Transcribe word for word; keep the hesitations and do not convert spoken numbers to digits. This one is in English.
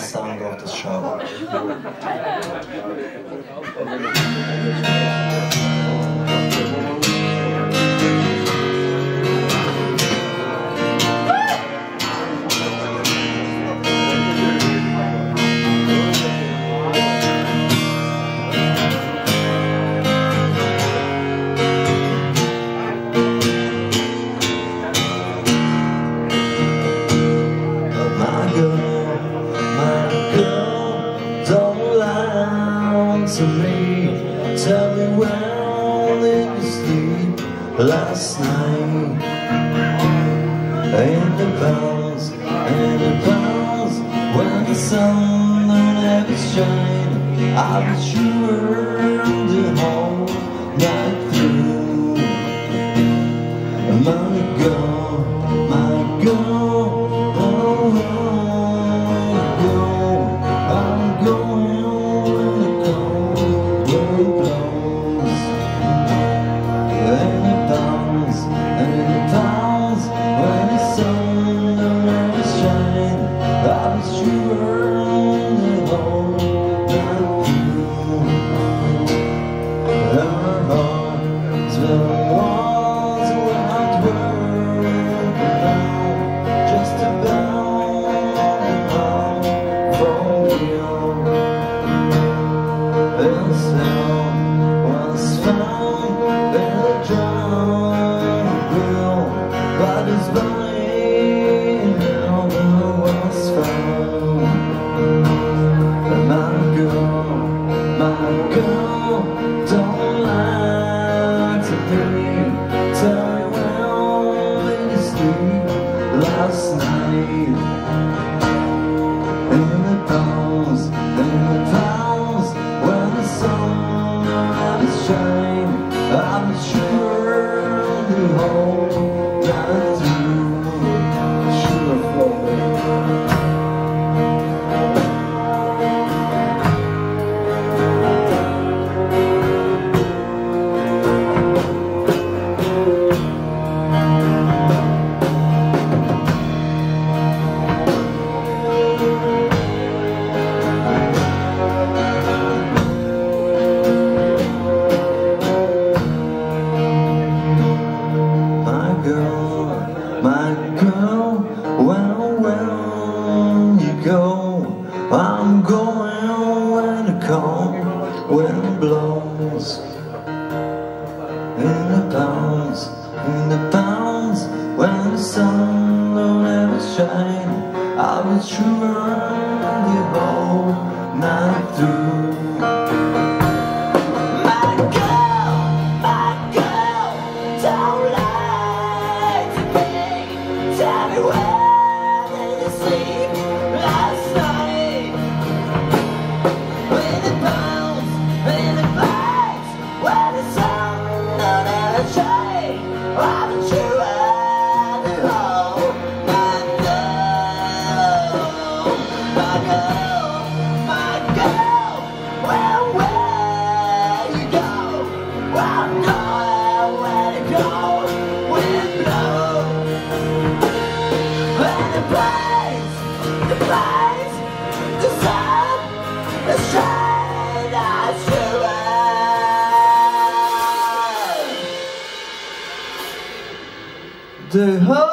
last song of the show. To me, tell me when did you sleep last night? And the bells, and the bells, when the sun don't ever shine, I was sure the whole night through. My girl, my girl, oh, oh, oh, I'm going. Last night, in the palms, in the clouds, when the sun never shine, I'm sure the whole night through, sure for me. My girl, well, when you go, I'm going when the cold wind blows. In the pounds, in the pounds, when the sun don't ever shine, I was sure the whole night through. The whole